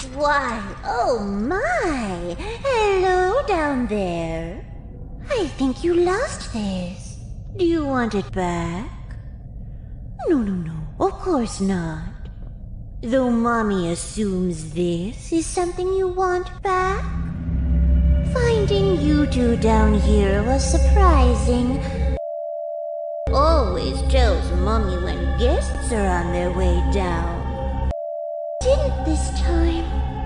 Why, oh my! Hello down there. I think you lost this. Do you want it back? No, of course not. Though Mommy assumes this is something you want back. Finding you two down here was surprising. Always tells Mommy when guests are on their way down. Didn't this time.